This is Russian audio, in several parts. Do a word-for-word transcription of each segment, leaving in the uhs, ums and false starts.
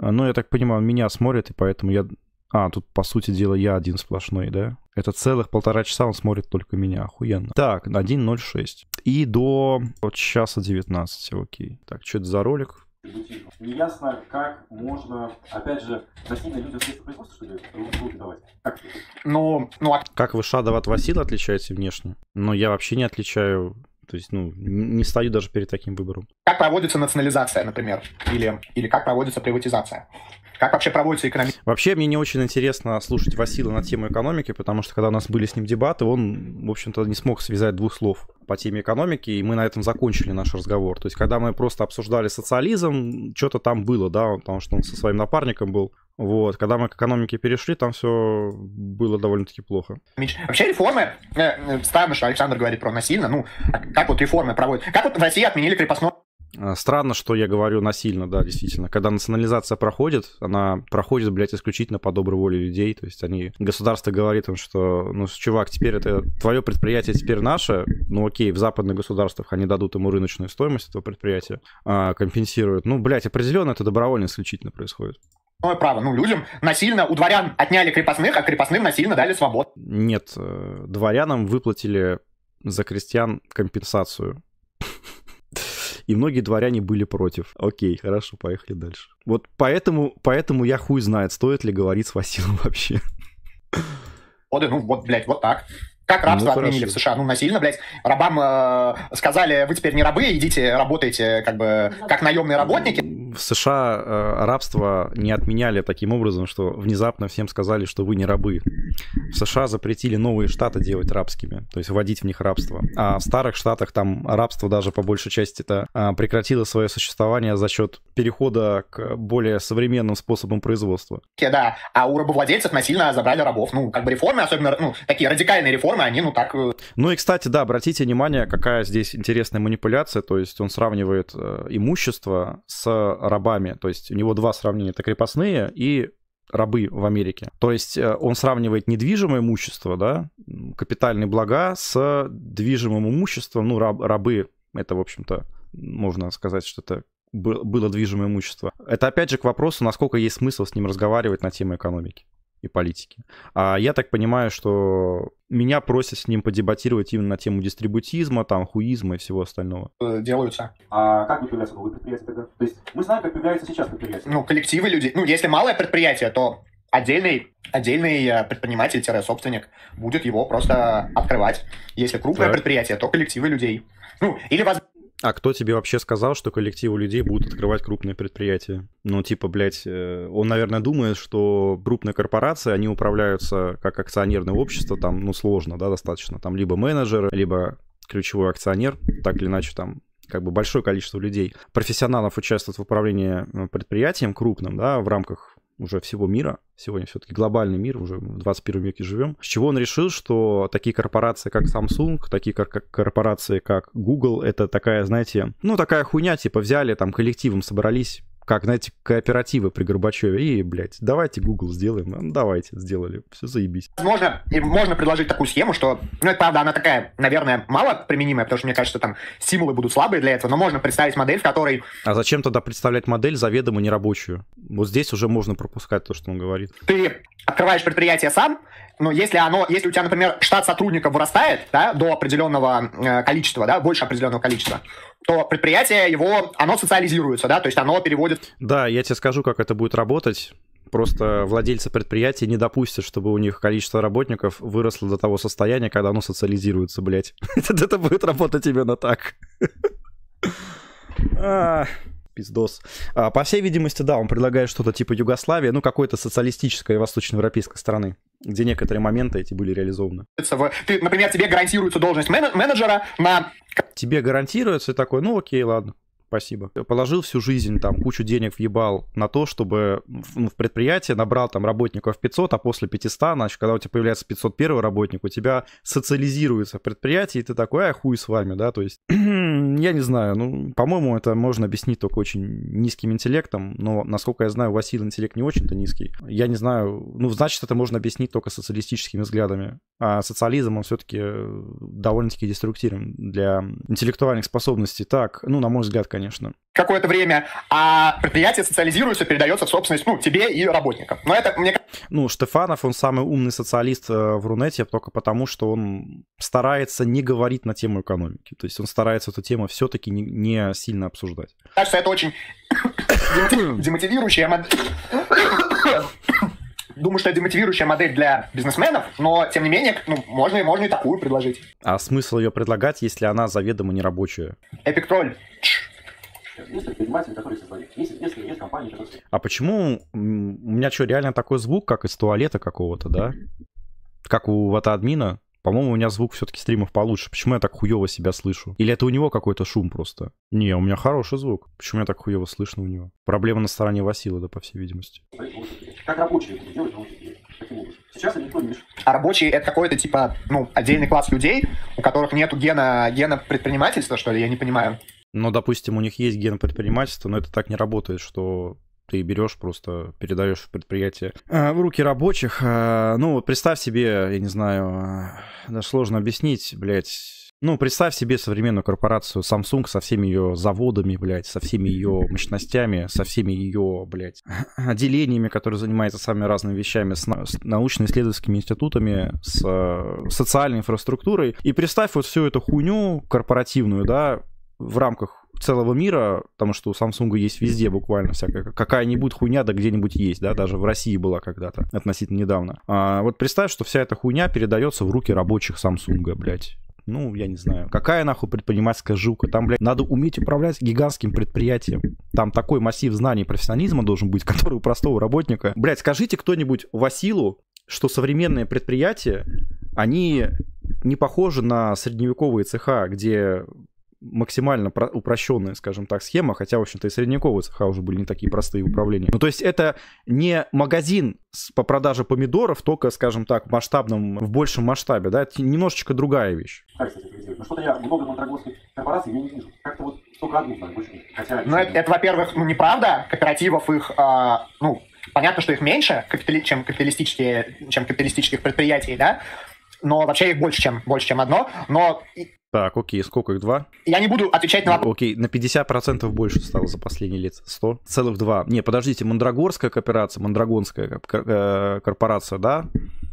Ну, я так понимаю, он меня смотрит, и поэтому я... А, тут, по сути дела, я один сплошной, да? Это целых полтора часа он смотрит только меня. Охуенно. Так, один ноль шесть. И до вот часа девятнадцати, окей. Так, что это за ролик? Неясно, как можно, опять же, насильно людям средства производства, что ли, руки давать? Как? Ну, ну, а... Как вы Шадов от Васила отличаете внешне? Но я вообще не отличаю... То есть, ну, не стою даже перед таким выбором. Как проводится национализация, например? Или, или как проводится приватизация? Как вообще проводится экономика? Вообще, мне не очень интересно слушать Васила на тему экономики, потому что, когда у нас были с ним дебаты, он, в общем-то, не смог связать двух слов по теме экономики, и мы на этом закончили наш разговор. То есть, когда мы просто обсуждали социализм, что-то там было, да, потому что он со своим напарником был. Вот, когда мы к экономике перешли, там все было довольно-таки плохо. Вообще реформы, э, странно, что Александр говорит про насильно, ну, как вот реформы проводят? Как вот в России отменили крепостное? Странно, что я говорю насильно, да, действительно. Когда национализация проходит, она проходит, блядь, исключительно по доброй воле людей. То есть они, государство говорит им, что, ну, чувак, теперь это твое предприятие, теперь наше. Ну, окей, в западных государствах они дадут ему рыночную стоимость этого предприятия, а, компенсируют. Ну, блядь, определенно это добровольно исключительно происходит. Право. Ну, людям насильно, у дворян отняли крепостных, а крепостным насильно дали свободу. Нет, дворянам выплатили за крестьян компенсацию. И многие дворяне были против. Окей, хорошо, поехали дальше. Вот поэтому, поэтому я хуй знает, стоит ли говорить с Василом вообще. Ну вот, блядь, вот так. Как рабство ну, отменили хорошо. В США? Ну, насильно, блядь. Рабам э, сказали, вы теперь не рабы, идите работайте как бы как наемные работники. В США э, рабство не отменяли таким образом, что внезапно всем сказали, что вы не рабы. В США запретили новые штаты делать рабскими, то есть вводить в них рабство. А в старых штатах там рабство даже по большей части -то, э, прекратило свое существование за счет перехода к более современным способам производства. Да, а у рабовладельцев насильно забрали рабов. Ну, как бы реформы, особенно ну, такие радикальные реформы, они, ну, так... Ну и, кстати, да, обратите внимание, какая здесь интересная манипуляция, то есть он сравнивает э, имущество с рабами, то есть у него два сравнения, это крепостные и рабы в Америке. То есть э, он сравнивает недвижимое имущество, да, капитальные блага с движимым имуществом, ну, раб, рабы, это, в общем-то, можно сказать, что это было движимое имущество. Это, опять же, к вопросу, насколько есть смысл с ним разговаривать на тему экономики и политики. А я так понимаю, что меня просят с ним подебатировать именно на тему дистрибутизма, там, хуизма и всего остального. Делаются. А как будет появляться новые предприятия тогда? То есть мы знаем, как появляются сейчас предприятия. Ну, коллективы людей. Ну, если малое предприятие, то отдельный, отдельный предприниматель-собственник будет его просто открывать. Если крупное так. предприятие, то коллективы людей. Ну, или возможно. А кто тебе вообще сказал, что коллективы людей будут открывать крупные предприятия? Ну, типа, блядь, он, наверное, думает, что крупные корпорации, они управляются как акционерное общество, там, ну, сложно, да, достаточно. Там либо менеджер, либо ключевой акционер, так или иначе, там, как бы большое количество людей, профессионалов участвует в управлении предприятием крупным, да, в рамках уже всего мира. Сегодня все-таки глобальный мир, уже в двадцать первом веке живем. С чего он решил, что такие корпорации, как Samsung, такие как корпорации, как Google, это такая, знаете, ну, такая хуйня, типа взяли, там, коллективом собрались, как, знаете, кооперативы при Горбачеве, и, блядь, давайте Google сделаем. Ну, давайте, сделали, все, заебись. Возможно, и можно предложить такую схему, что, ну, это, правда, она такая, наверное, мало применимая, потому что, мне кажется, там стимулы будут слабые для этого, но можно представить модель, в которой... А зачем тогда представлять модель заведомо нерабочую? Вот здесь уже можно пропускать то, что он говорит. Ты открываешь предприятие сам, но если оно, если у тебя, например, штат сотрудников вырастает, да, до определенного э, количества, да, больше определенного количества, то предприятие его, оно социализируется, да, то есть оно переводит... Да, я тебе скажу, как это будет работать. Просто владельцы предприятия не допустят, чтобы у них количество работников выросло до того состояния, когда оно социализируется, блядь. Это будет работать именно так. Пиздос. А, по всей видимости, да, он предлагает что-то типа Югославии, ну, какой-то социалистической восточноевропейской страны, где некоторые моменты эти были реализованы. Ты, например, тебе гарантируется должность менеджера на... Тебе гарантируется, и такой, ну, окей, ладно. Спасибо. Положил всю жизнь, там, кучу денег въебал на то, чтобы ну, в предприятие набрал там работников пятьсот, а после пятисот, значит, когда у тебя появляется пятьсот первый работник, у тебя социализируется предприятие, и ты такой, а хуй с вами, да, то есть, я не знаю, ну, по-моему, это можно объяснить только очень низким интеллектом, но, насколько я знаю, у Василия интеллект не очень-то низкий. Я не знаю, ну, значит, это можно объяснить только социалистическими взглядами. А социализм, он все-таки довольно-таки деструктивен для интеллектуальных способностей. Так, ну, на мой взгляд, конечно, конечно. Какое-то время, а предприятие социализируется, передается в собственность, ну, тебе и работникам. Но это, мне Ну, Штефанов, он самый умный социалист в Рунете только потому, что он старается не говорить на тему экономики. То есть он старается эту тему все-таки не, не сильно обсуждать. кажется, это очень демотивирующая модель. Думаю, что это демотивирующая модель для бизнесменов, но, тем не менее, ну, можно, можно и такую предложить. А смысл ее предлагать, если она заведомо нерабочая? Эпик тролль. Есть предприниматели, которые создают, есть, есть, есть компании, которые... А почему у меня что, реально такой звук, как из туалета какого-то, да? Как у вата-админа? По-моему, у меня звук все-таки стримов получше. Почему я так хуево себя слышу? Или это у него какой-то шум просто? Не, у меня хороший звук. Почему я так хуево слышно у него? Проблема на стороне Васила, да, по всей видимости. Как рабочие это делают, таким образом. Сейчас это никто не мешает. А рабочие — это какой-то, типа, ну, отдельный класс людей, у которых нету гена, гена предпринимательства, что ли, я не понимаю. Ну, допустим, у них есть ген предпринимательства, но это так не работает, что ты берешь, просто передаешь предприятие в руки рабочих. Ну, вот представь себе, я не знаю, даже сложно объяснить, блядь. Ну, представь себе современную корпорацию Samsung со всеми ее заводами, блядь, со всеми ее мощностями, со всеми ее, блядь, отделениями, которые занимаются самыми разными вещами, с, на- с научно-исследовательскими институтами, с э, социальной инфраструктурой. И представь вот всю эту хуйню корпоративную, да, в рамках целого мира, потому что у Samsung есть везде буквально всякая какая-нибудь хуйня, да где-нибудь есть, да, даже в России была когда-то, относительно недавно. А вот представь, что вся эта хуйня передается в руки рабочих Samsung, блядь. Ну, я не знаю. Какая нахуй предпринимательская жилка? Там, блядь, надо уметь управлять гигантским предприятием. Там такой массив знаний и профессионализма должен быть, который у простого работника. Блядь, скажите кто-нибудь Василу, что современные предприятия, они не похожи на средневековые цеха, где максимально про- упрощенная, скажем так, схема, хотя, в общем-то, и средневековые цеха уже были не такие простые в управлении. Ну, то есть это не магазин с- по продаже помидоров, только, скажем так, в масштабном, в большем масштабе, да, это немножечко другая вещь. Как, кстати, это сделать? Ну, что-то я много мондрагорских корпораций я не вижу. Как-то вот только одну знаю, больше нет. Хотя... Ну, это, это, во-первых, ну, неправда. Кооперативов их, а, ну, понятно, что их меньше, капитали- чем, капиталистические, чем капиталистических предприятий, да, но вообще их больше, чем, больше, чем одно. Но и- Так, окей, сколько их? Два? я не буду отвечать на вопрос. Окей, на пятьдесят процентов больше стало за последние лет. сто целых два. Не, подождите, Мандрагорская кооперация, Мандрагонская кор- э, корпорация, да?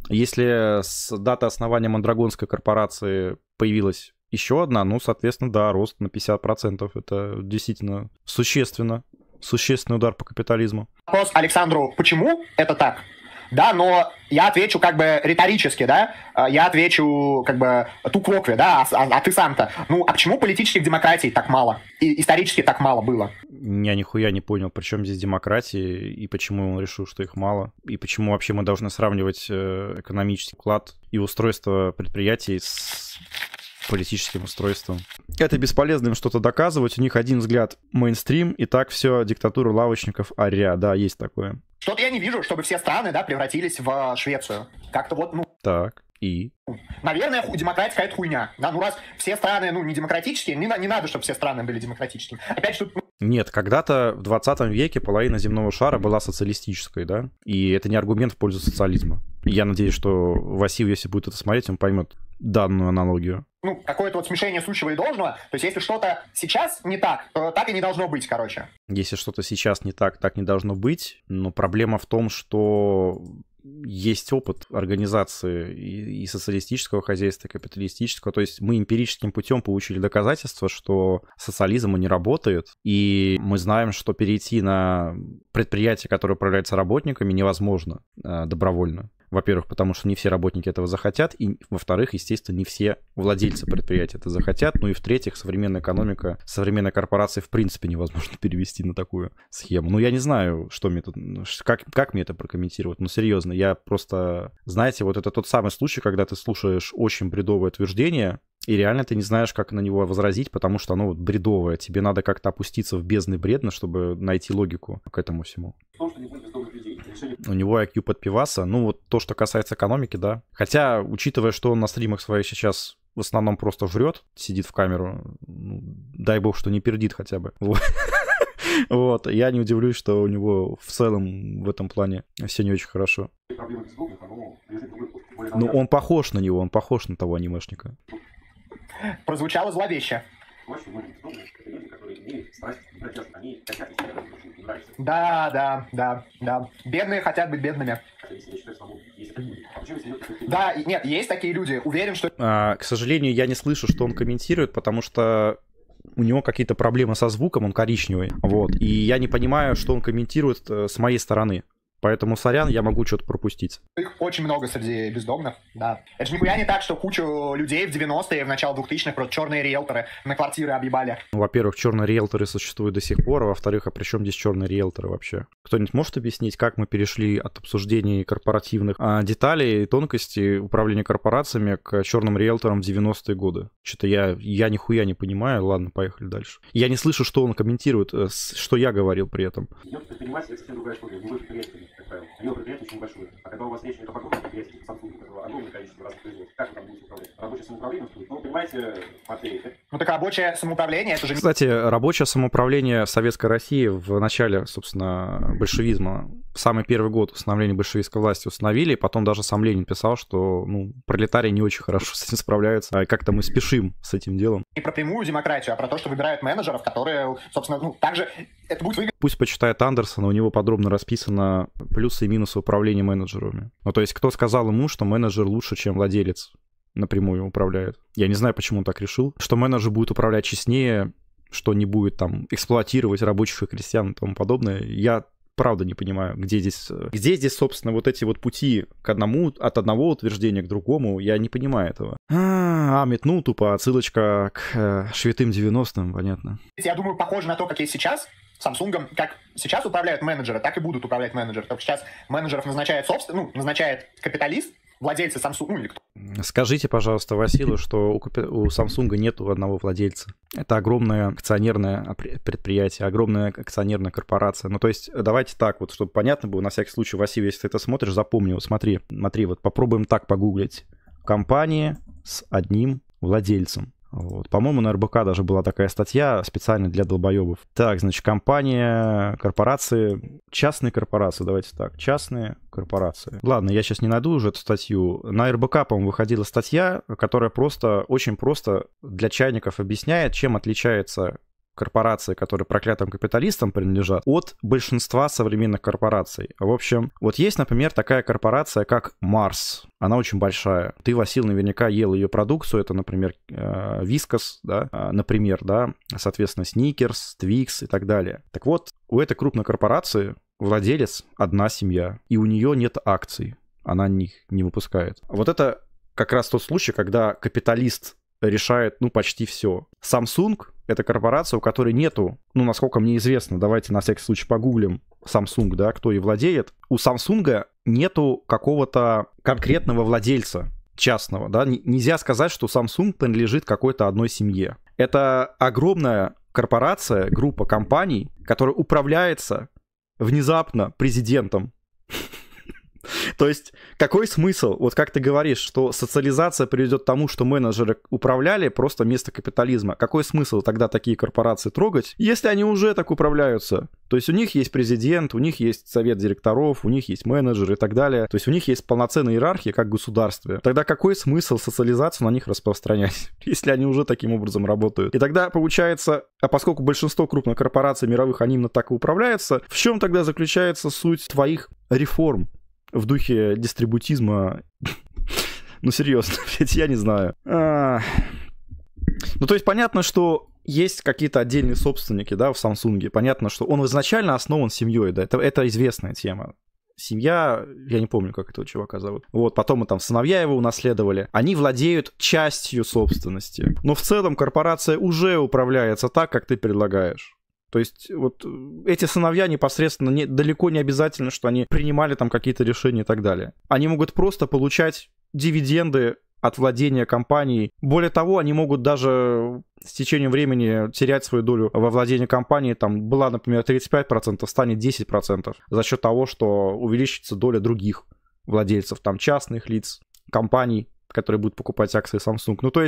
Если с даты основания Мандрагонской корпорации появилась еще одна, ну, соответственно, да, рост на пятьдесят процентов. Это действительно существенно. Существенный удар по капитализму. Вопрос Александру, почему это так? Да, но я отвечу как бы риторически, да, А, я отвечу как бы ту квокве, да, а, а- а ты сам-то. Ну, а почему политических демократий так мало? И исторически так мало было? Я нихуя не понял, при чем здесь демократии, и почему он решил, что их мало, и почему вообще мы должны сравнивать э, экономический вклад и устройство предприятий с политическим устройством. Это бесполезно им что-то доказывать, у них один взгляд мейнстрим, и так все, диктатура лавочников, аря, да, есть такое. Что-то я не вижу, чтобы все страны, да, превратились в Швецию. Как-то вот, ну, Так, и? наверное, ху- демократия какая-то хуйня. Да, ну раз все страны, ну, не демократические, не, на- не надо, чтобы все страны были демократическими. Опять же, тут, ну, Нет, когда-то в двадцатом веке половина земного шара была социалистической, да, и это не аргумент в пользу социализма. Я надеюсь, что Васил, если будет это смотреть, он поймет данную аналогию. ну, какое-то вот смешение сущего и должного. То есть, если что-то сейчас не так, то так и не должно быть, короче. Если что-то сейчас не так, так не должно быть, но проблема в том, что есть опыт организации и, и социалистического хозяйства, и капиталистического. То есть мы эмпирическим путем получили доказательства, что социализм не работает, и мы знаем, что перейти на предприятие, которое управляется работниками, невозможно э, добровольно. Во-первых, потому что не все работники этого захотят, и, во-вторых, естественно, не все владельцы предприятия это захотят, ну и, в-третьих, современная экономика, современная корпорация в принципе невозможно перевести на такую схему. Ну, я не знаю, что мне тут, как, как мне это прокомментировать, ну, серьезно, я просто, знаете, вот это тот самый случай, когда ты слушаешь очень бредовое утверждение, и реально ты не знаешь, как на него возразить, потому что оно вот бредовое, тебе надо как-то опуститься в бездны бредно, чтобы найти логику к этому всему. В том, что не будет бездомных людей. Решили... У него ай кью под пиваса. Ну, вот то, что касается экономики, да. Хотя, учитывая, что он на стримах своих сейчас в основном просто жрет, сидит в камеру, ну, дай бог, что не пердит хотя бы. Вот. Я не удивлюсь, что у него в целом в этом плане все не очень хорошо. Проблемы бездомных, оно лежит в другой, более Ну, он похож на него, он похож на того анимешника. Прозвучало зловеще. очень многие бездомные, это люди, которые имеют страсть к бродяжке, они хотят, если это очень нравится. Да, да, да, да. Бедные хотят быть бедными. Хотя если я считаю, что есть такие люди. А почему если люди... Да, и- нет, есть такие люди. Уверен, что... А, к сожалению, я не слышу, что он комментирует, потому что у него какие-то проблемы со звуком, он коричневый, вот, и я не понимаю, что он комментирует э, с моей стороны. Поэтому, сорян, я могу что-то пропустить. Их очень много среди бездомных, да. Это же нихуя не так, что кучу людей в девяностые, в начало двухтысячных просто черные риэлторы на квартиры объебали. Ну, во-первых, черные риэлторы существуют до сих пор, а во-вторых, а при чем здесь черные риэлторы вообще? Кто-нибудь может объяснить, как мы перешли от обсуждений корпоративных а, деталей и тонкостей управления корпорациями к черным риэлторам в девяностые годы? Что-то я, я нихуя не понимаю. Ладно, поехали дальше. Я не слышу, что он комментирует, что я говорил при этом. Идет предприниматель, это совсем другая история. Любой предприятие, как правило. У него предприятие очень большое. А когда у вас речь идет о крупных предприятиях, типа Samsung, у которого огромное количество разных производств, как вы там будете управлять? Рабочее самоуправление стоит? Ну, понимаете, Матвей, это... Ну так рабочее самоуправление, это же... Кстати, рабочее самоуправление Советской России в начале, собственно, большевизма, в самый первый год установления большевистской власти установили, и потом даже сам Ленин писал, что, ну, пролетарии не очень хорошо с этим справляются, а как-то мы спешим с этим делом. Не про прямую демократию, а про то, что выбирают менеджеров, которые, собственно, ну, также это будет выгодно. Пусть почитает Андерсона, у него подробно расписано плюсы и минусы управления менеджерами. Ну, то есть, кто сказал ему, что менеджер лучше, чем владелец напрямую управляет? Я не знаю, почему он так решил. Что менеджер будет управлять честнее, что не будет там эксплуатировать рабочих и крестьян и тому подобное. Я правда не понимаю, где здесь, где здесь, собственно, вот эти вот пути к одному, от одного утверждения к другому. Я не понимаю этого. А, а метнул тупо отсылочка к э, швятым девяностым, понятно. Я думаю, похоже на то, как есть сейчас. Samsung, как сейчас управляют менеджеры, так и будут управлять менеджеры. Только сейчас менеджеров назначает собственно, ну, назначает капиталист, владельцы Samsung, ну или кто. Скажите, пожалуйста, Василу, что у, у Samsung нету одного владельца. Это огромное акционерное предприятие, огромная акционерная корпорация. Ну, то есть, давайте так, вот, чтобы понятно было, на всякий случай, Василий, если ты это смотришь, запомни, вот смотри, смотри, вот попробуем так погуглить. Компания с одним владельцем. Вот. По-моему, на эр бэ ка даже была такая статья специально для долбоебов. Так, значит, компания, корпорации, частные корпорации, давайте так, частные корпорации. Ладно, я сейчас не найду уже эту статью. На эр бэ ка, по-моему, выходила статья, которая просто, очень просто для чайников объясняет, чем отличается корпорации, которые проклятым капиталистам принадлежат, от большинства современных корпораций. В общем, вот есть, например, такая корпорация, как Марс. Она очень большая. Ты, Васил, наверняка ел ее продукцию. Это, например, Вискас, да, например, да, соответственно, Сникерс, Твикс и так далее. Так вот, у этой крупной корпорации владелец одна семья, и у нее нет акций. Она них не выпускает. Вот это как раз тот случай, когда капиталист решает, ну, почти все. Samsung — это корпорация, у которой нету, ну, насколько мне известно, давайте на всякий случай погуглим Samsung, да, кто и владеет. У Samsung нету какого-то конкретного владельца частного, да. Н- нельзя сказать, что Samsung принадлежит какой-то одной семье. Это огромная корпорация, группа компаний, которая управляется внезапно президентом. То есть, какой смысл? Вот как ты говоришь, что социализация приведет к тому, что менеджеры управляли просто вместо капитализма. Какой смысл тогда такие корпорации трогать, если они уже так управляются? То есть у них есть президент, у них есть совет директоров, у них есть менеджеры и так далее. То есть у них есть полноценная иерархия, как в государстве. Тогда какой смысл социализацию на них распространять, если они уже таким образом работают? И тогда получается, а поскольку большинство крупных корпораций мировых, они именно так и управляются, в чем тогда заключается суть твоих реформ в духе дистрибутизма? Ну, серьезно, блядь, я не знаю. А... Ну, то есть понятно, что есть какие-то отдельные собственники, да, в Samsung. Понятно, что он изначально основан семьей, да, это, это известная тема. Семья, я не помню, как этого чувака зовут. Вот, потом и там сыновья его унаследовали. Они владеют частью собственности. Но в целом корпорация уже управляется так, как ты предлагаешь. То есть вот эти сыновья непосредственно не, далеко не обязательно, что они принимали там какие-то решения и так далее. Они могут просто получать дивиденды от владения компанией. Более того, они могут даже с течением времени терять свою долю во владении компанией. Там была, например, тридцать пять процентов, станет десять процентов за счет того, что увеличится доля других владельцев, там частных лиц, компаний, которые будут покупать акции Samsung. Ну, то есть,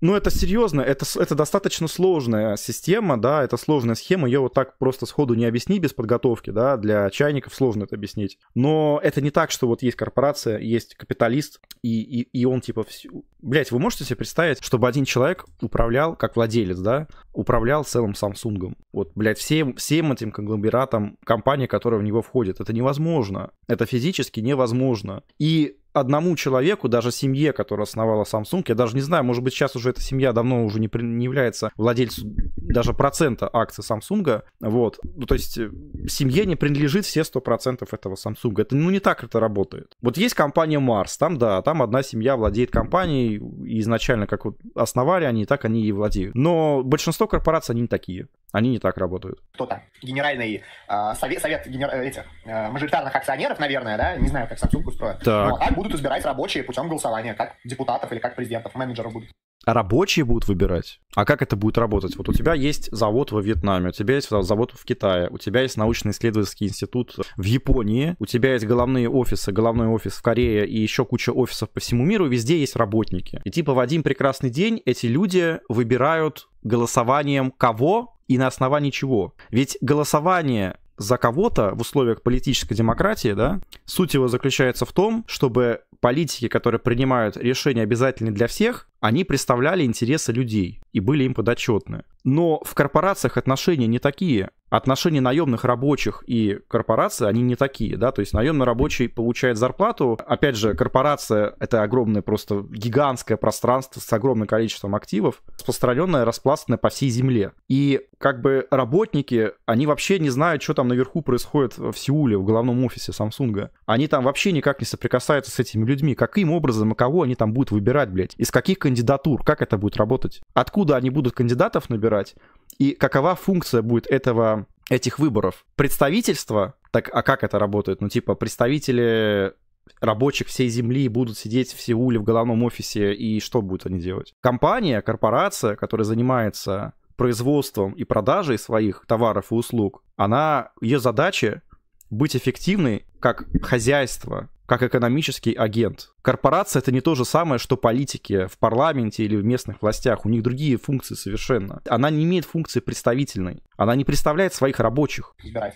Ну, это серьезно, это, это достаточно сложная система, да, это сложная схема, ее вот так просто сходу не объясни без подготовки, да, для чайников сложно это объяснить. Но это не так, что вот есть корпорация, есть капиталист, и, и, и он типа... Всю... Блять, вы можете себе представить, чтобы один человек управлял, как владелец, да, управлял целым Samsung? Вот, блядь, всем, всем этим конгломератом компании, которая в него входит. Это невозможно. Это физически невозможно. И одному человеку, даже семье, которая основала Samsung, я даже не знаю, может быть, сейчас уже эта семья давно уже не, при, не является владельцем даже процента акций Samsung, вот, ну, то есть семье не принадлежит все сто процентов этого Samsung, это, ну, не так это работает. Вот есть компания Mars, там, да, там одна семья владеет компанией, и изначально, как вот основали они, так они и владеют. Но большинство корпораций, они не такие. Они не так работают. Кто-то, генеральный э, совет, совет генер... этих э, мажоритарных акционеров, наверное, да, не знаю, как Samsung устроен, так. но так будут избирать рабочие путем голосования, как депутатов или как президентов, менеджеров будут. А рабочие будут выбирать? А как это будет работать? Вот у тебя есть завод во Вьетнаме, у тебя есть завод в Китае, у тебя есть научно-исследовательский институт в Японии, у тебя есть головные офисы, головной офис в Корее и еще куча офисов по всему миру, везде есть работники. И типа в один прекрасный день эти люди выбирают голосованием кого и на основании чего? Ведь голосование за кого-то в условиях политической демократии, да, суть его заключается в том, чтобы политики, которые принимают решения обязательные для всех, они представляли интересы людей и были им подотчетны. Но в корпорациях отношения не такие. Отношения наемных рабочих и корпорации, они не такие, да, то есть наемный рабочий получает зарплату, опять же, корпорация — это огромное, просто гигантское пространство с огромным количеством активов, распространенное, распластанное по всей земле. И как бы работники, они вообще не знают, что там наверху происходит в Сеуле, в головном офисе Samsung. Они там вообще никак не соприкасаются с этими людьми. Каким образом и кого они там будут выбирать, блядь? Из каких кандидатур? Как это будет работать? Откуда они будут кандидатов набирать? И какова функция будет этого, этих выборов? Представительство? Так, а как это работает? Ну, типа, представители рабочих всей земли будут сидеть в Сеуле в головном офисе, и что будут они делать? Компания, корпорация, которая занимается производством и продажей своих товаров и услуг, она, ее задача быть эффективной как хозяйство, как экономический агент. Корпорация — это не то же самое, что политики в парламенте или в местных властях. У них другие функции совершенно. Она не имеет функции представительной. Она не представляет своих рабочих. Избирать.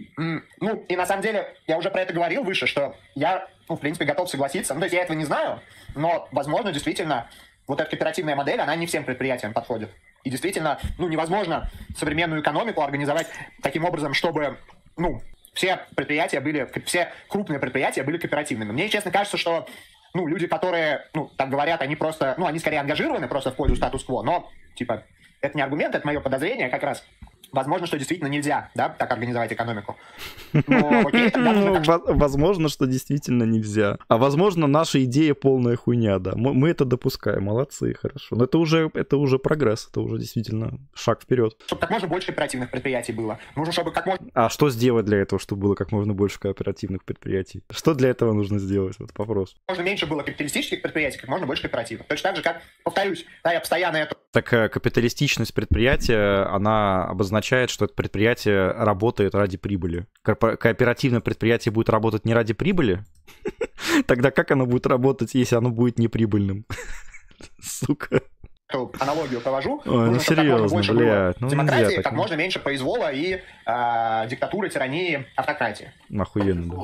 Ну, и на самом деле, я уже про это говорил выше, что я, ну, в принципе, готов согласиться. Ну, то есть я этого не знаю, но, возможно, действительно, вот эта кооперативная модель, она не всем предприятиям подходит. И действительно, ну, невозможно современную экономику организовать таким образом, чтобы, ну, все предприятия были, все крупные предприятия были кооперативными. Мне, честно, кажется, что, ну, люди, которые, ну, так говорят, они просто, ну, они скорее ангажированы просто в пользу статус-кво, но, типа, это не аргумент, это мое подозрение как раз. Возможно, что действительно нельзя, да, так организовать экономику. Но, окей, тогда нужно как... Возможно, что действительно нельзя. А возможно, наша идея полная хуйня, да. Мы, мы это допускаем, молодцы, хорошо. Но это уже, это уже прогресс, это уже действительно шаг вперед. Чтобы как можно больше кооперативных предприятий было. Нужно, чтобы как можно... А что сделать для этого, чтобы было как можно больше кооперативных предприятий? Что для этого нужно сделать? Вот вопрос. Как можно меньше было капиталистических предприятий, как можно больше кооперативных. Точно так же, как, повторюсь, да, я постоянно это... Так капиталистичность предприятия, она обозначает, что это предприятие работает ради прибыли. Корпо- кооперативное предприятие будет работать не ради прибыли? Тогда как оно будет работать, если оно будет неприбыльным? Сука. Эту аналогию провожу. Ой, нужно, ну серьезно, блядь. Ну, демократии, так, как ну... можно меньше произвола и э, диктатуры, тирании, автократии. Охуенно,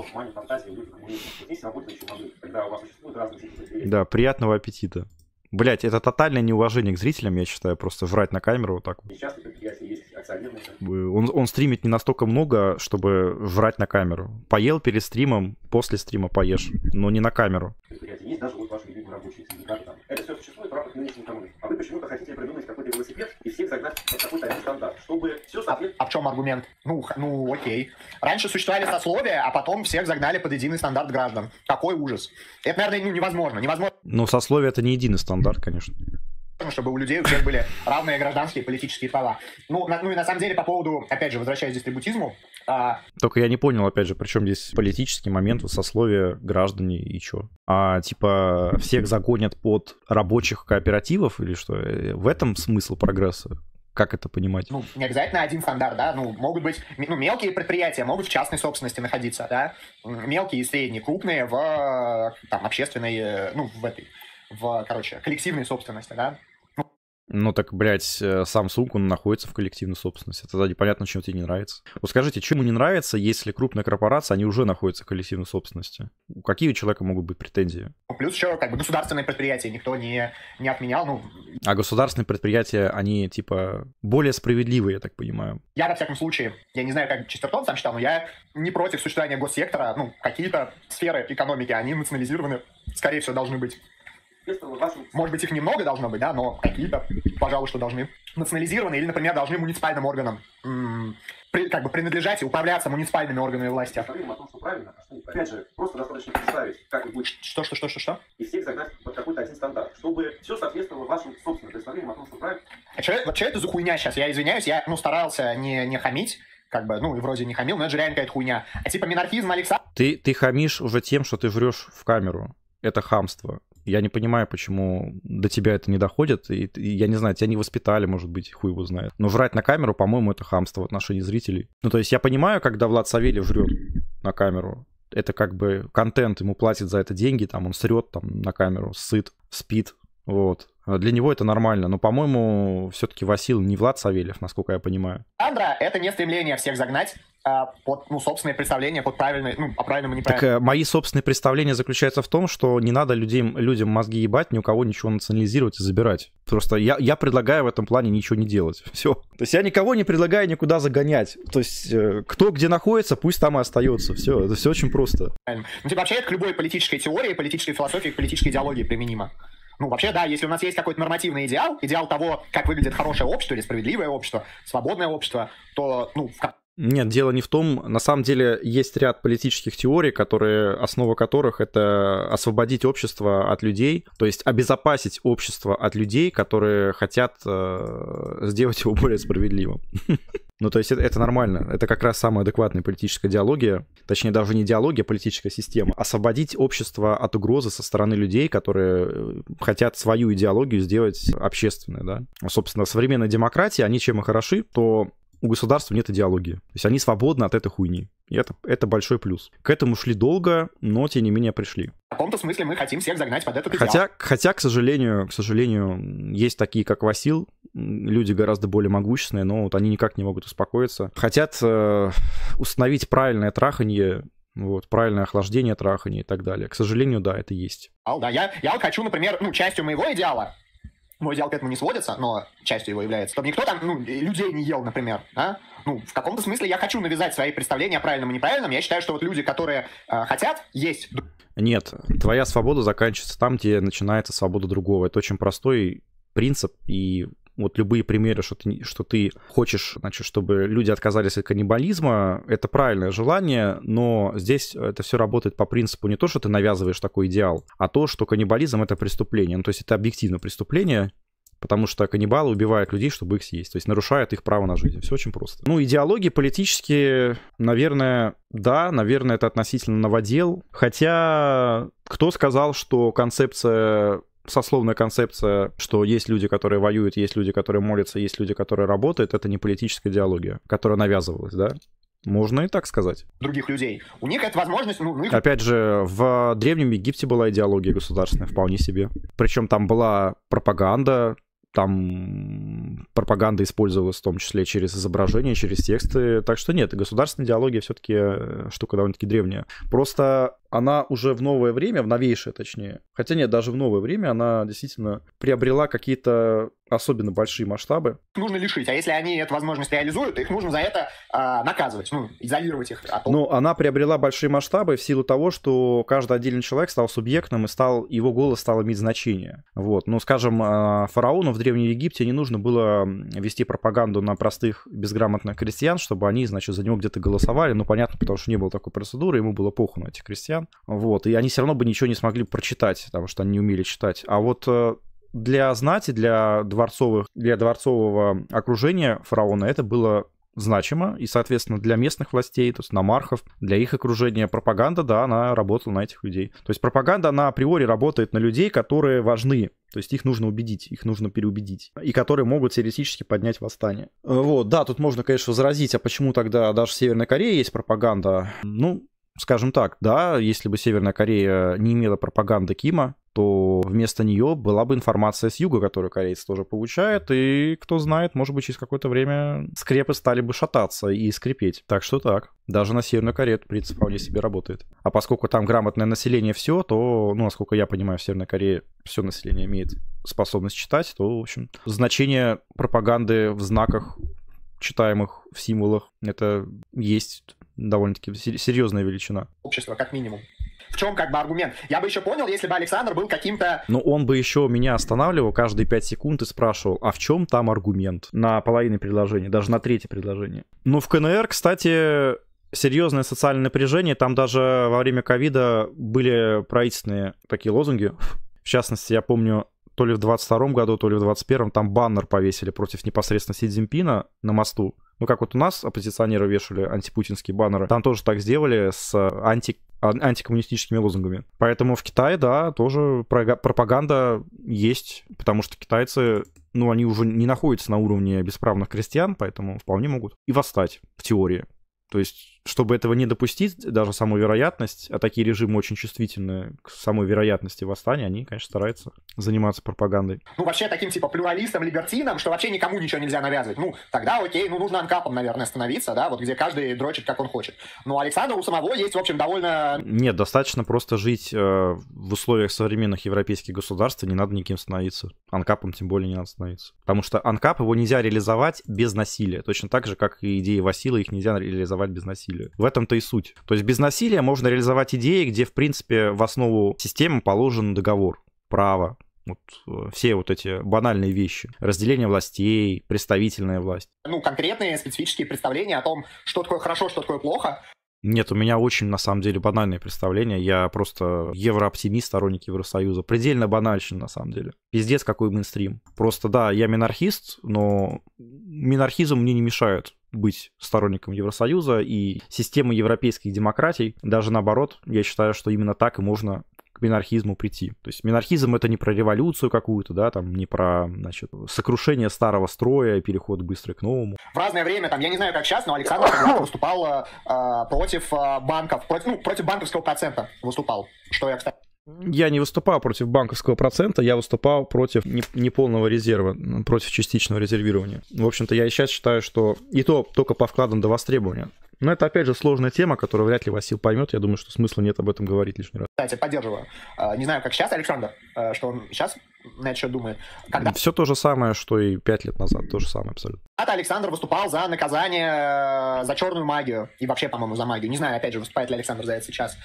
да. Да, приятного аппетита. Блять, это тотальное неуважение к зрителям, я считаю, просто жрать на камеру вот так. Сейчас предприятие есть акционерное. Он, он стримит не настолько много, чтобы жрать на камеру. Поел перед стримом, после стрима поешь, но не на камеру. Предприятие есть, даже вот ваши любимые рабочие синдикаты там. Это все существует в рамках нынешней экономики. А вы почему-то хотите придумать какой-то велосипед и всех загнать под какой-то один стандарт, чтобы все соответствовало. А в чем аргумент? Ну, ну, окей. Раньше существовали сословия, а потом всех загнали под единый стандарт граждан. Какой ужас. Это, наверное, ну, невозможно. Невозможно. Но сословие — это не единый стандарт, конечно. Чтобы у людей у всех были равные гражданские и политические права. Ну, на, ну и на самом деле по поводу, опять же, возвращаясь к дистрибутизму... А... Только я не понял, опять же, причем здесь политический момент, сословие, граждане и чё? А типа всех загонят под рабочих кооперативов или что? В этом смысл прогресса? Как это понимать? Ну, не обязательно один стандарт, да, ну, могут быть, ну, мелкие предприятия могут в частной собственности находиться, да, мелкие и средние, крупные в, там, общественной, ну, в этой, в, короче, коллективной собственности, да. Ну так, блядь, Samsung, он находится в коллективной собственности. Тогда непонятно, чем тебе не нравится. Вот скажите, чему не нравится, если крупная корпорация, они уже находятся в коллективной собственности? Какие у человека могут быть претензии? Плюс еще как бы государственные предприятия никто не, не отменял. Ну, а государственные предприятия, они типа более справедливые, я так понимаю. Я, во всяком случае, я не знаю, как Честертон сам считал, но я не против существования госсектора. Ну, какие-то сферы экономики, они национализированы, скорее всего, должны быть. Может быть, их немного должно быть, да, но какие-то, пожалуй, что должны национализированы или, например, должны муниципальным органам м- при, как бы принадлежать и управляться муниципальными органами власти. Говорим о том, что правильно, а что опять же, просто достаточно представить, как вы будете. Что, что, что, что, что? И всех загнать под какой-то один стандарт, чтобы все соответствовало вашим собственным представлениям о том, что правильно. А что, вот что это за хуйня сейчас? Я извиняюсь, я, ну, старался не, не хамить. Как бы, ну, и вроде не хамил, но это же реально какая-то хуйня. А типа минархизм Александр... Ты, ты хамишь уже тем, что ты врешь в камеру. Это хамство. Я не понимаю, почему до тебя это не доходит. И, и я не знаю, тебя не воспитали, может быть, хуй его знает. Но врать на камеру, по-моему, это хамство в отношении зрителей. Ну, то есть я понимаю, когда Влад Савельев врет на камеру. Это как бы контент, ему платят за это деньги, там он срет там на камеру, сыт, спит. Вот. Для него это нормально. Но, по-моему, все-таки Васил не Влад Савельев, насколько я понимаю. Андра — это не стремление всех загнать а, под, ну, собственные представления, под правильные, ну, а правильным и неправильным. Так мои собственные представления заключаются в том, что не надо людям, людям мозги ебать, ни у кого ничего национализировать и забирать. Просто я, я предлагаю в этом плане ничего не делать. Все. То есть я никого не предлагаю никуда загонять. То есть кто где находится, пусть там и остается. Все. Это все очень просто. Ну, типа вообще это к любой политической теории, политической философии, к политической идеологии применимо. Ну, вообще, да, если у нас есть какой-то нормативный идеал, идеал того, как выглядит хорошее общество или справедливое общество, свободное общество, то, ну... В... Нет, дело не в том. На самом деле есть ряд политических теорий, которые, основа которых это освободить общество от людей, то есть обезопасить общество от людей, которые хотят э, сделать его более справедливым. Ну, то есть это, это нормально. Это как раз самая адекватная политическая идеология. Точнее, даже не идеология, а политическая система. Освободить общество от угрозы со стороны людей, которые хотят свою идеологию сделать общественной, да. Собственно, современная демократия, они чем и хороши, то у государства нет идеологии. То есть они свободны от этой хуйни. И это, это большой плюс. К этому шли долго, но тем не менее пришли. В каком-то смысле мы хотим всех загнать под этот идеал. Хотя, хотя к сожалению, к сожалению, есть такие, как Васил, люди гораздо более могущественные, но вот они никак не могут успокоиться. Хотят э, установить правильное траханье, вот, правильное охлаждение траханья и так далее. К сожалению, да, это есть. Да, я, я вот хочу, например, ну, частью моего идеала, мой идеал к этому не сводится, но частью его является, чтобы никто там, ну, людей не ел, например, а? Ну, в каком-то смысле я хочу навязать свои представления о правильном и неправильном. Я считаю, что вот люди, которые э, хотят есть... Нет, твоя свобода заканчивается там, где начинается свобода другого. Это очень простой принцип, и вот любые примеры, что ты, что ты хочешь, значит, чтобы люди отказались от каннибализма, это правильное желание, но здесь это все работает по принципу не то, что ты навязываешь такой идеал, а то, что каннибализм — это преступление. Ну, то есть это объективно преступление, потому что каннибалы убивают людей, чтобы их съесть, то есть нарушают их право на жизнь. Все очень просто. Ну, идеологии политические, наверное, да, наверное, это относительно новодел, хотя кто сказал, что концепция... сословная концепция, что есть люди, которые воюют, есть люди, которые молятся, есть люди, которые работают, это не политическая идеология, которая навязывалась, да? Можно и так сказать. Других людей. У них это возможность... Ну, их... Опять же, в Древнем Египте была идеология государственная, вполне себе. Причем там была пропаганда, там пропаганда использовалась в том числе через изображения, через тексты. Так что нет, государственная идеология все-таки штука довольно-таки древняя. Просто она уже в новое время, в новейшее точнее, хотя нет, даже в новое время она действительно приобрела какие-то особенно большие масштабы. Нужно лишить, а если они эту возможность реализуют, их нужно за это а, наказывать, ну, изолировать их. От... Ну, она приобрела большие масштабы в силу того, что каждый отдельный человек стал субъектным и стал, его голос стал иметь значение. Вот. Ну, скажем, фараону в Древнем Египте не нужно было вести пропаганду на простых безграмотных крестьян, чтобы они, значит, за него где-то голосовали. Ну, понятно, потому что не было такой процедуры, ему было похуй на этих крестьян. Вот. И они все равно бы ничего не смогли прочитать, потому что они не умели читать. А вот для знати, для дворцовых, для дворцового окружения фараона это было значимо, и, соответственно, для местных властей, то есть намархов, для их окружения пропаганда, да, она работала на этих людей. То есть пропаганда, она априори работает на людей, которые важны, то есть их нужно убедить, их нужно переубедить, и которые могут теоретически поднять восстание. Вот, да, тут можно, конечно, возразить, а почему тогда даже в Северной Корее есть пропаганда? Ну, скажем так, да, если бы Северная Корея не имела пропаганды Кима, то вместо нее была бы информация с юга, которую корейцы тоже получают, и, кто знает, может быть, через какое-то время скрепы стали бы шататься и скрипеть. Так что так. Даже на Северную Корею этот принцип вполне себе работает. А поскольку там грамотное население все, то, ну, насколько я понимаю, в Северной Корее все население имеет способность читать, то, в общем, значение пропаганды в знаках, читаемых в символах, это есть довольно-таки серьезная величина. Общество, как минимум. В чем как бы аргумент? Я бы еще понял, если бы Александр был каким-то... Но он бы еще меня останавливал каждые пять секунд и спрашивал, а в чем там аргумент? На половине предложения, даже на третье предложение. Ну, в КНР, кстати, серьезное социальное напряжение. Там даже во время ковида были правительственные такие лозунги. В частности, я помню, то ли в двадцать втором году, то ли в двадцать первом там баннер повесили против непосредственно Си Цзиньпина на мосту. Ну, как вот у нас оппозиционеры вешали антипутинские баннеры, там тоже так сделали с анти, антикоммунистическими лозунгами. Поэтому в Китае, да, тоже пропаганда есть, потому что китайцы, ну, они уже не находятся на уровне бесправных крестьян, поэтому вполне могут и восстать в теории. То есть, чтобы этого не допустить, даже саму вероятность, а такие режимы очень чувствительны к самой вероятности восстания, они, конечно, стараются заниматься пропагандой. Ну, вообще таким, типа, плюралистом, либертином, что вообще никому ничего нельзя навязывать. Ну, тогда окей, ну, нужно анкапом, наверное, становиться, да, вот где каждый дрочит, как он хочет. Но Александру у самого есть, в общем, довольно... Нет, достаточно просто жить э, в условиях современных европейских государств, не надо никем становиться. Анкапом тем более не надо становиться. Потому что анкап его нельзя реализовать без насилия. Точно так же, как и идеи Васила, их нельзя реализовать без насилия. В этом-то и суть. То есть без насилия можно реализовать идеи, где, в принципе, в основу системы положен договор, право, вот все вот эти банальные вещи. Разделение властей, представительная власть. Ну, конкретные специфические представления о том, что такое хорошо, что такое плохо. Нет, у меня очень, на самом деле, банальные представления. Я просто еврооптимист, сторонник Евросоюза. Предельно банальщина, на самом деле. Пиздец, какой мейнстрим. Просто, да, я минархист, но минархизм мне не мешает быть сторонником Евросоюза и системы европейских демократий. Даже наоборот, я считаю, что именно так и можно к минархизму прийти. То есть минархизм — это не про революцию какую-то, да, там, не про, значит, сокрушение старого строя, переход быстрый к новому. В разное время, там, я не знаю, как сейчас, но Александр когда-то выступал э, против э, банков, против, ну, против банковского процента выступал, что я, кстати... Я не выступал против банковского процента, я выступал против неполного резерва, против частичного резервирования. В общем-то, я и сейчас считаю, что и то только по вкладам до востребования. Но это, опять же, сложная тема, которую вряд ли Васил поймет. Я думаю, что смысла нет об этом говорить лишний раз. Кстати, поддерживаю. Не знаю, как сейчас Александр, что он сейчас на это что думает. Когда... Все то же самое, что и пять лет назад. То же самое абсолютно. Когда Александр выступал за наказание за черную магию. И вообще, по-моему, за магию. Не знаю, опять же, выступает ли Александр за это сейчас.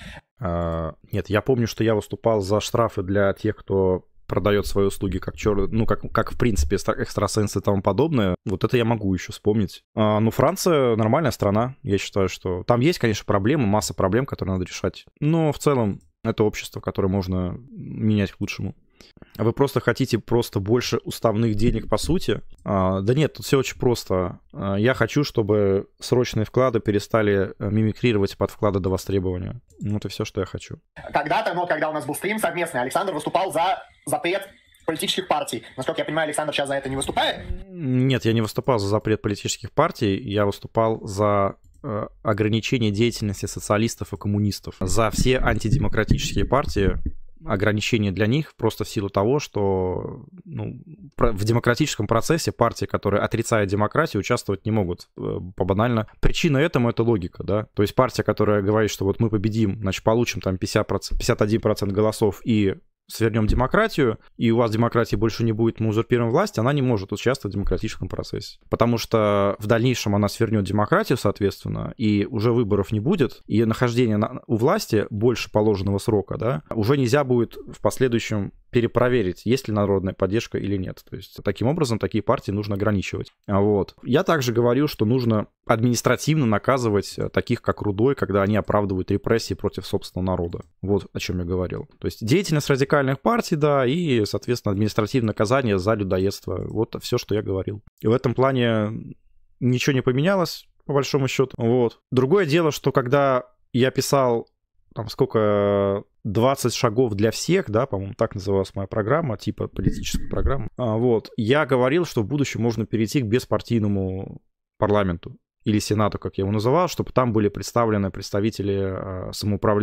А, нет, я помню, что я выступал за штрафы для тех, кто продает свои услуги как чер... ну, как, как в принципе экстрасенсы и тому подобное. Вот это я могу еще вспомнить. А, ну, Франция нормальная страна. Я считаю, что там есть, конечно, проблемы, масса проблем, которые надо решать. Но в целом это общество, которое можно менять к лучшему. А вы просто хотите просто больше уставных денег по сути? А, да нет, тут все очень просто. А, я хочу, чтобы срочные вклады перестали мимикрировать под вклады до востребования. Ну, это все, что я хочу. Когда-то, ну, когда у нас был стрим совместный, Александр выступал за запрет политических партий. Насколько я понимаю, Александр сейчас за это не выступает? Нет, я не выступал за запрет политических партий. Я выступал за э, ограничение деятельности социалистов и коммунистов. За все антидемократические партии. Ограничения для них просто в силу того, что ну, в демократическом процессе партии, которые отрицают демократию, участвовать не могут. По банально. Причина этому — это логика, да. То есть партия, которая говорит, что вот мы победим, значит, получим там пятьдесят процентов, пятьдесят один процент голосов и свернем демократию, и у вас демократии больше не будет, мы узурпируем власть, она не может участвовать в демократическом процессе. Потому что в дальнейшем она свернет демократию, соответственно, и уже выборов не будет, и нахождение на, у власти больше положенного срока, да, уже нельзя будет в последующем перепроверить, есть ли народная поддержка или нет. То есть таким образом такие партии нужно ограничивать. Вот. Я также говорю, что нужно административно наказывать таких, как Рудой, когда они оправдывают репрессии против собственного народа. Вот о чем я говорил. То есть деятельность радикальных партий, да, и, соответственно, административное наказание за людоедство. Вот все, что я говорил. И в этом плане ничего не поменялось, по большому счету. Вот. Другое дело, что когда я писал, там, сколько... двадцать шагов для всех, да, по-моему, так называлась моя программа, типа политическая программа. А, вот. Я говорил, что в будущем можно перейти к беспартийному парламенту или сенату, как я его называл, чтобы там были представлены представители а, самоуправлений.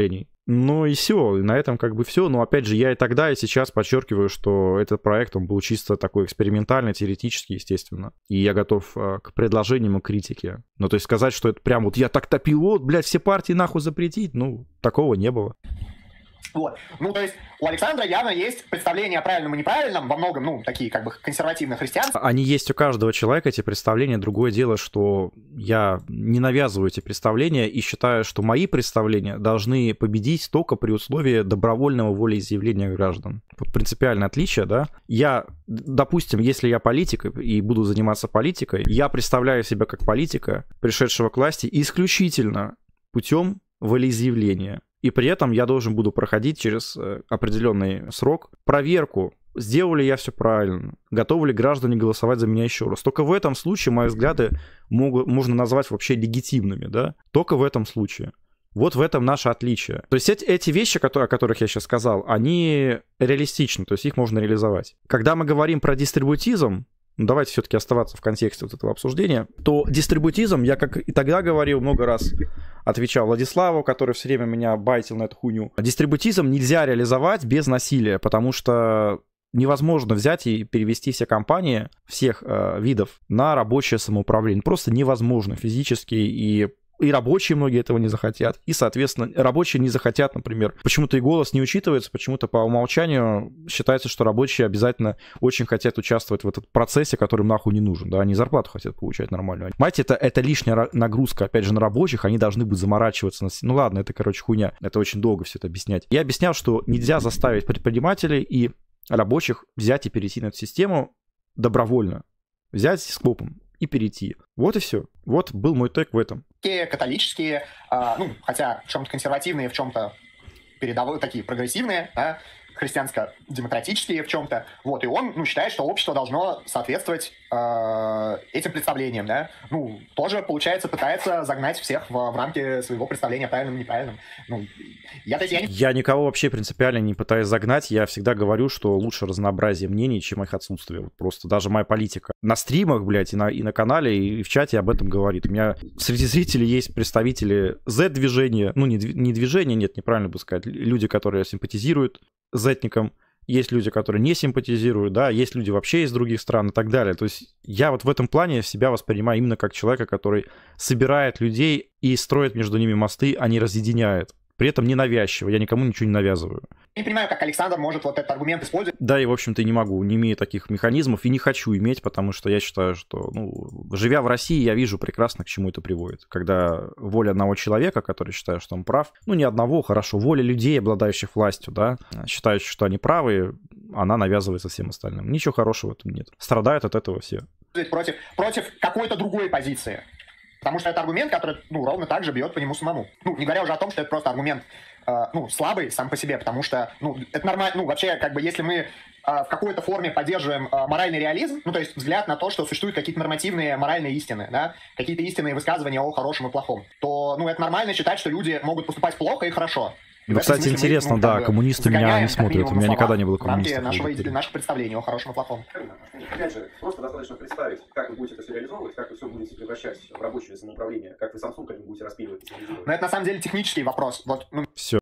Ну и все, на этом как бы все. Но опять же, я и тогда, и сейчас подчеркиваю, что этот проект, он был чисто такой экспериментальный, теоретический, естественно. И я готов э, к предложениям и критике. Ну то есть сказать, что это прям вот я так-то пилот, блядь, все партии нахуй запретить, ну такого не было. Вот. Ну, то есть у Александра явно есть представления о правильном и неправильном, во многом, ну, такие как бы консервативно-христианские. Они есть у каждого человека, эти представления. Другое дело, что я не навязываю эти представления и считаю, что мои представления должны победить только при условии добровольного волеизъявления граждан. Вот принципиальное отличие, да. Я, допустим, если я политик и буду заниматься политикой, я представляю себя как политика, пришедшего к власти, исключительно путем волеизъявления. И при этом я должен буду проходить через определенный срок проверку, сделал ли я все правильно, готовы ли граждане голосовать за меня еще раз. Только в этом случае мои взгляды могут, можно назвать вообще легитимными, да? Только в этом случае. Вот в этом наше отличие. То есть эти, эти вещи, которые, о которых я сейчас сказал, они реалистичны, то есть их можно реализовать. Когда мы говорим про дистрибутизм, давайте все-таки оставаться в контексте вот этого обсуждения, то дистрибутизм, я как и тогда говорил, много раз отвечал Владиславу, который все время меня байтил на эту хуйню. Дистрибутизм нельзя реализовать без насилия, потому что невозможно взять и перевести все компании всех э, видов на рабочее самоуправление. Просто невозможно физически, и и рабочие многие этого не захотят, и, соответственно, рабочие не захотят, например. Почему-то и голос не учитывается, почему-то по умолчанию считается, что рабочие обязательно очень хотят участвовать в этом процессе, который нахуй не нужен, да, они зарплату хотят получать нормальную. Понимаете, это, это лишняя нагрузка, опять же, на рабочих, они должны быть заморачиваться. На... Ну ладно, это, короче, хуйня, это очень долго все это объяснять. Я объяснял, что нельзя заставить предпринимателей и рабочих взять и перейти на эту систему добровольно, взять с скопом и перейти. Вот и все. Вот был мой тег в этом. Католические, э, ну, хотя в чем-то консервативные, в чем-то передовые, такие прогрессивные, да, христианско-демократические в чем-то. Вот, и он, ну, считает, что общество должно соответствовать э, этим представлениям, да. Ну, тоже, получается, пытается загнать всех в, в рамки своего представления правильным и неправильным. Ну, я, я, не... я никого вообще принципиально не пытаюсь загнать. Я всегда говорю, что лучше разнообразие мнений, чем их отсутствие. Вот просто даже моя политика на стримах, блядь, и на, и на канале, и в чате об этом говорит. У меня среди зрителей есть представители Z-движения, ну, не, не движения, нет, неправильно бы сказать, люди, которые симпатизируют зетникам, есть люди, которые не симпатизируют, да, есть люди вообще из других стран и так далее. То есть я вот в этом плане себя воспринимаю именно как человека, который собирает людей и строит между ними мосты, а не разъединяет. При этом ненавязчиво, я никому ничего не навязываю. Я не понимаю, как Александр может вот этот аргумент использовать. Да, и, в общем-то, и не могу, не имею таких механизмов и не хочу иметь, потому что я считаю, что, ну, живя в России, я вижу прекрасно, к чему это приводит. Когда воля одного человека, который считает, что он прав, ну, не одного, хорошо, воля людей, обладающих властью, да, считающих, что они правы, она навязывается всем остальным. Ничего хорошего в этом нет. Страдают от этого все. Против, против какой-то другой позиции. Потому что это аргумент, который, ну, ровно так же бьет по нему самому. Ну, не говоря уже о том, что это просто аргумент, э, ну, слабый сам по себе, потому что, ну, это нормально, ну, вообще, как бы, если мы э, в какой-то форме поддерживаем э, моральный реализм, ну, то есть взгляд на то, что существуют какие-то нормативные моральные истины, да, какие-то истинные высказывания о хорошем и плохом, то, ну, это нормально считать, что люди могут поступать плохо и хорошо. Ну, кстати, смысле, интересно, мы, ну, да, коммунисты меня не смотрят, у меня никогда не было коммунистов. Нашего, наших представлений о хорошем и плохом. Опять же, просто достаточно представить, как вы будете это все реализовывать, как вы все будете превращать в рабочее самоуправление, как вы Samsung будете распиливать. Но это на самом деле технический вопрос. Вот, ну... Все.